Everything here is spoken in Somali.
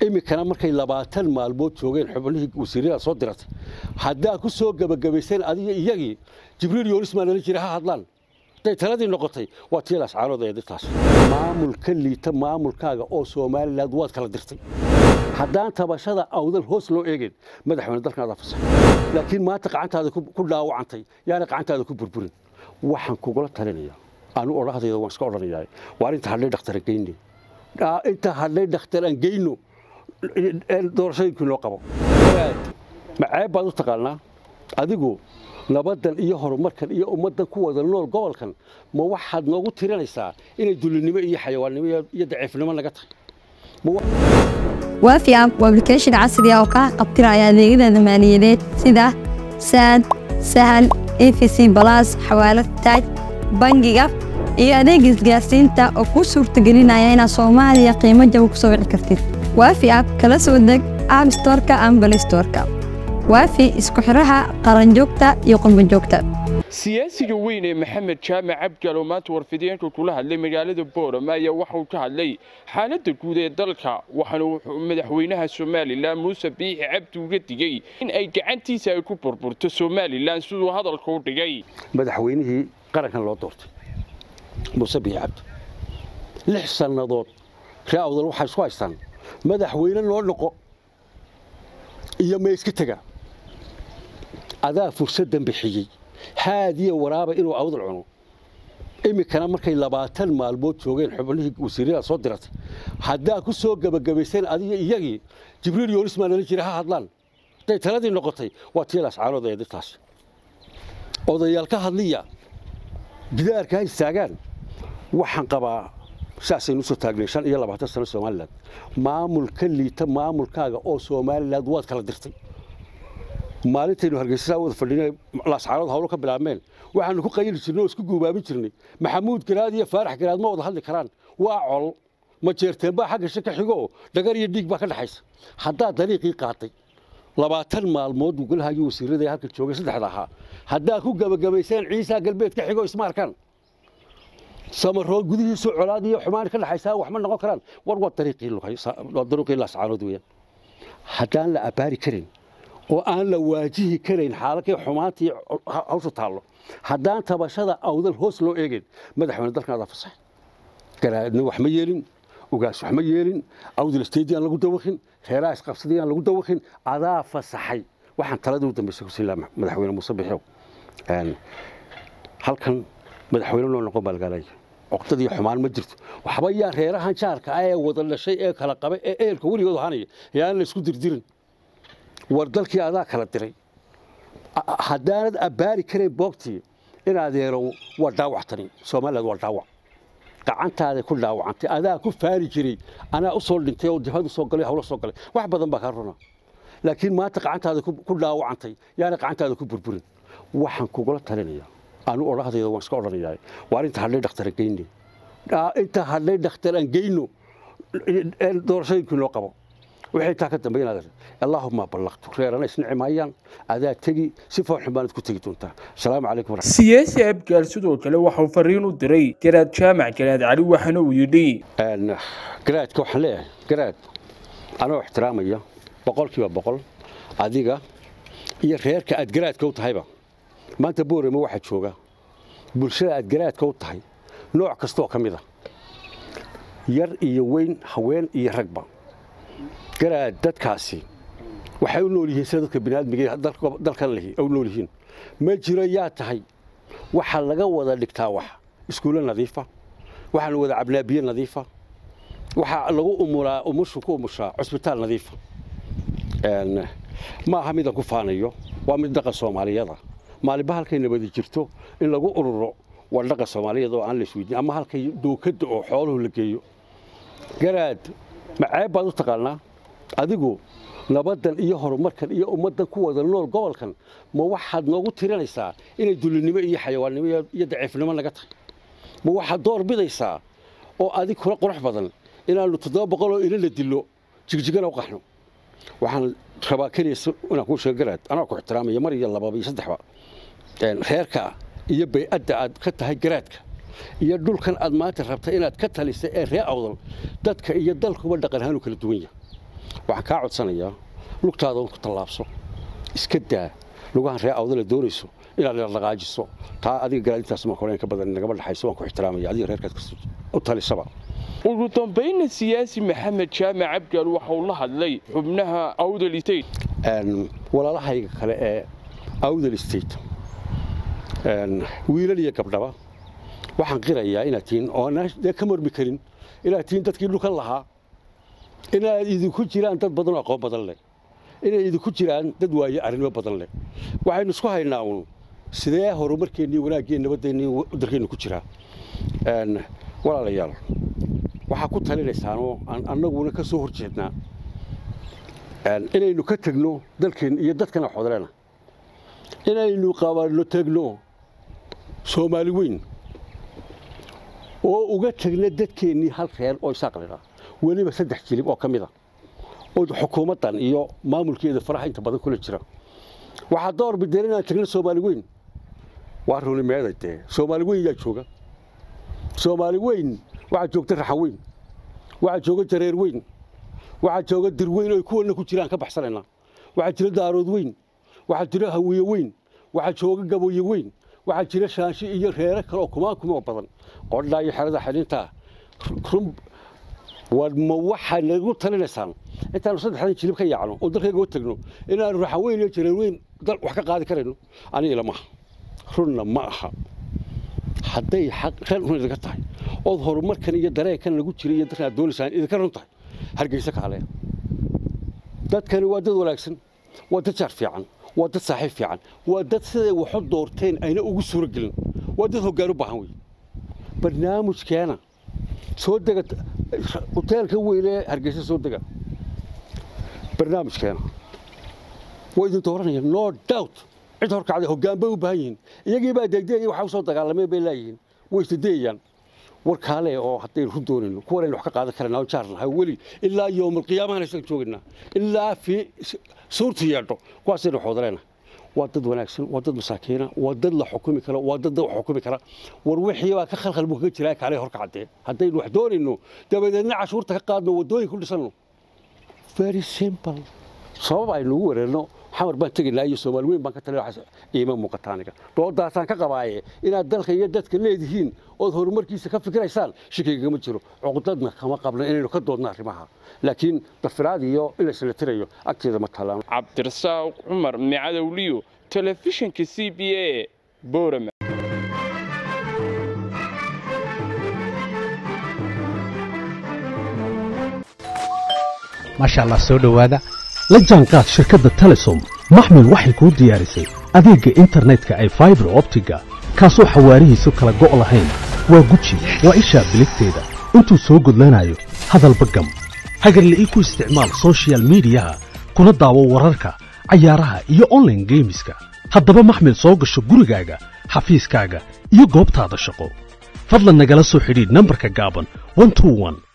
imikana markay 20 maalmood joogeen xubnihii wasiirada soo diratay hadaa ku soo gabagabaysan adiga iyagii Jibriil Yoonis ma jira ha hadlaan tay taladii noqotay waa tiilaas caaloodeeda taas maamulka liita maamulkaaga oo Soomaaliland waad kala dirtay haddaan tabashada awdal hoos loo eegin madaxweyne dalkaada fasax laakiin maanta qacantaada ku dhaawacantay yaana qacantaada ku burburin waxaan kugula talinayaa aanu orahdayda waan iska oranayaa waa inta hadlay dhakhtar geeyni inta hadlay dhakhtar aan geeyno doorashooyinka loo qabo macay baad u taqaanaa adigu nabadan iyo horumarkan iyo ummadan ku wada nool gobolkan ma waxaad noogu tirinaysaa inay dulinimo iyo xayawaannimo iyo daciifnimo naga tahay وافي اب وابلكيشن عصري او قبطرة adeegyada maaliyadeed sida SAD Sahal EFC Plus xawaalad taaj bangiga iyo adeeg isgaarsiinta oo ku suurtagelinaya inaad Soomaaliya qiimo jaban ku soo wici kartid وافي اب kala soo deg App Store-ka ama Play Store-ka وافي isku xiraha qaran joogta iyo qumban joogta siyaasiga weyn ee Maxamed Jaamac Abgal oo maanta warfideenka kula hadlay magaalada Boorama ayaa waxa uu ka hadlay xaaladda guud ee dalka waxaana uu madaxweynaha Soomaaliland Muuse Biixi Cabdi uga digay in ay gacantiisa ay ku burburto Soomaaliland sidoo hadalka u dhigay madaxweynihii qarankan loo doortay Muuse Biixi Cabdi 6 sanadood raawdal waxa isku haystaan madaxweyne loo noqo iyo ma iska taga adaa fursadan bixiyay هذه ورابة إنه عوض العنو إمي كان مركي 20 مالمود joogeen xubnihii wasiirada soo diratay hadaa ku soo gabagabaysan adiga iyagii Jibriil Yoonis ma jira ha hadlaan tay taladii noqotay waa tiilaas caaloodeeda taas odayaal ka hadliya gidaarka ay istaagaan waxaan qabaa saasay noo soo taagnay 25 sano Soomaaliland maamulka liita maamulkaaga oo Soomaaliland waad kala dirtay maalintii hargeysa wada fadhinay la saarad hawlo ka bilaabmeen waxaanu ku qayli jirnay oo isku guubaabin jirnay maxamuud garaad iyo faarax garaad ma wada hadli karaan waa col ma jeerteen ba xagga shaka xigo dhagar iyo dhiig ba ka dhaxaysa hadaa dariiqii qaatay 20 maalmood uu golaha wasiirada halka joogay saddexda ahaa hadaa ku gabagabaysan ciisa galbeed ka xigo ismaarkan samarood gudihiisa colaad iyo xumaan ka dhaxaysa wax ma noqon karaan war dariiqii la saarad weeyaan hadaan la abaari karin oo aan la waajihi karin xaaladii xumaantii hawsha taalo haddaan tabashada awdal hoos loo eegin madaxweyne dalkaada fasax garaadna wax ma yeelin ugaas wax ma yeelin awdal stadium lagu dawaqin heeraas qabsadiyaan lagu dawaqin adaa fasaxay waxaan talada u dambeysay ku siilaa madaxweyne Muuse Biixi halkan madaxweyne loo noqon balgalay waqtidii xumaan ma jirto waxba yaa reerahan jaarka ay wada dhashay ee kala qabay ee eelka warigood ahaanay yaan la isku dirdirin wardalkii adaa kala diray hadaanad abaari karay boogtii in adeero waa dhaawactani Soomaaliland waa dhaawac gacantaada ku dhaawacantay adaa ku faari jiray anaa u soo dhintay oo dibadda soo galay hawlo soo galay wax badan baa ka runa laakiin maanta gacantaada ku dhaawacantay yaana gacantaada ku burburin waxaan kugula talinayaa aanu orahdayda waan iska oranayaa waa inta hadlay dhakhtar geeyni inta hadlay dhakhtar aan geeyno doorashooyinka loo qabo waxay taa ka dambeeyay اللهم بلغت خيرنا اسمع مايان ادا تغي سفو xubaan ku tagi doonta assalamu alaykum siyaasi abgal sidoo kale waxa uu fariin u diray garaad jaamac garaad cali waxana uu yidhi garaadka waxa leeyahay garaad ana ixtiraamaya boqolkiiba boqol adiga iyo reerka aad garaadka u tahayba maanta Boorama waxa jooga bulshada aad garaadka u tahay nooc kasto kamid ah yar iyo weyn haween iyo ragba garaad dadkaasi waxay u nool yihiin dadka binaadmiga dalkan leeyahay oo nool yihiin ma jiro yaa tahay waxa laga wada dhigtaa wax iskuul nadiif ah waxa lagu wada cabnaa biyo nadiif ah waxa lagu umushu ku umusha cusbitaal nadiif ah ma aha mid ku faanayo waa mid dhaqan Soomaaliyada maaliba halkay nabad jirto in lagu ururo waa dhaqan Soomaaliyada oo aan la isweydiin ama halkay dookada oo xooluhu la geeyo garaad macay baad u taqaanaa adigu nabadan iyo horumarkan iyo ummadan ku wada nool gobolkan ma waxaad noogu tirinaysaa inay dulinimo iyo xayawaannimo iyo daciifnimo naga tahay ma waxaad door bidaysaa oo adig kula qurux badan inaanu 700 oo ila dilo jigjigana u qaxno waxaan rabaa kaliya inaan ku sheego garaad anaa ku ixtiraamaya mar iyo laba iyo saddexba reerka iyo bay'adda aad ka tahay garaadka iyo dhulkan aad maanta rabtay inaad ka talisay ee reer awdal dadka iyo dalkuba dhaqan ahaan kala duwan yahay waxaan kaa codsanayaa lugtaada ku tallaabso iska daa lugahan ree awda la doonayso inaad la dhaqaajiso taa adiga garaadintaas ma koreen ka badan nagaba dhaxayso waan ku ixtiraamaya adiga reerkaad u talisaba ugu dambeyn siyaasi maxamed jaamac abgaal waxa uu la hadlay xubnaha awdal state walaalahayga kale ee awdal state wiilal iyo gabdhaba waxaan qirayaa inaad tiin oo aan ka marmi karin inaad tiin dadkii dhulkan lahaa inaad idinku jiraan dad badan oo aqoon badan leh inay idinku jiraan dad waaye arrimo badan leh waxaynu isku haynaa uun sidee horumarkeennii wanaaggeennii nabadeennii dalkeennu ku jiraa walaalayaal waxaa ku talinaysaanoo aan annaguna ka soo horjeednaa inaynu ka tegno dalkeen iyo dadkana xodleena inaynu qabanno tegno Soomaali weyn oo uga tagna dadkeennii hal reer oo isaaqlina weliba 3 jilib oo kamid ah oo xukuumadan iyo maamulkeeda faraha inta badan kula jira waxa door bideen inaan tagno Soomaali weyn waa runii meeday Soomaali weyn yaa jooga Soomaali weyn waxa joogta raxa weyn waxa jooga jareer weyn waxa jooga dir weyn oo kuwana ku jiraan ka baxsanayna waxa jira daarood weyn waxa jira hawiye weyn waxa jooga gabooye weyn waxa jira shaashi iyo reere kale oo kuma badan qodla iyo xarada xidinta wadma waxa lagu talinaysaan intaan 3 jilib ka yaacno oo dalkayga u tagno inaan raxa weyn iyo jareer weyn dal wax ka qaadi karayno aniga lama runna ma aha hadday xaq reer runida ka tahay oo horumarkan iyo dareenkan lagu jiray iyo dadka doolisaan idinka runtahay hargeysa kaale dadkani waa dad wanaagsan waa dad jar fiican waa dad saaxiib fiican waa dad siday wax u doorteen ayna ugu suura gelin waa dad hoggaan u baahan weey barnaamijkeena soo dega hoteelka weyle hargeysa soo dega barnaamijkeena way idin dooranayaan no doubt cid hor kacday hoggaan bay u baahan yihiin iyagii baa degdegay waxa soo dagaalamay bay leeyihiin way isdeeyaan warkaale oo haday ku doonino kuwa wax ka qaadan karana oo jaarnahay wali ilaa yoomul qiyaamaha aysan joogina ilaa fi suurtiyaado kuwaas inuu xoodaleena waa dad wanaagsan waa dad masaakiina waa dad la xukumi kara waa dad wax xukumi kara war wixii waa ka khalkhal buu ka jiraa kale hor kacday hadaynu wax doonino dabadeedna cashuurta ka qaadno wadooyin ku dhisano very simple sabab ay lagu wareerno xamar baan taginaa iyo Soomaali weyn baan ka talinayaa iima muuqataaniga doodaasan ka qabaaye inaad dalka iyo dadka leedihiin oo horumarkiisa ka fikiraysaan shikiga ma jiro cuqdadna kama qabna inaynu ka doodno arrimaha laakiin dafiraad iyo in la isla tirayo agteeda ma talaan Cabdirasaaq Umar Micadowliyo telefishinka CBA Boorama ما شاء الله سو دhowaada la jaanqaad shirkadda Telesom maxmil waxay ku diyaarisay adeega internetka ay fiber optiga kaasoo xawaarihiisu kala go' lahayn waa guji waa isha biligteeda intuu soo gudlanayo hadalba gam hagarle ii ku isticmaal social media kuna daawo wararka cayaaraha iyo online gameska haddaba maxmil soo gasho gurigaaga xafiiskaaga iyo goobtaada shaqo fadlan nagala soo xidhiidh nambarka gaaban 121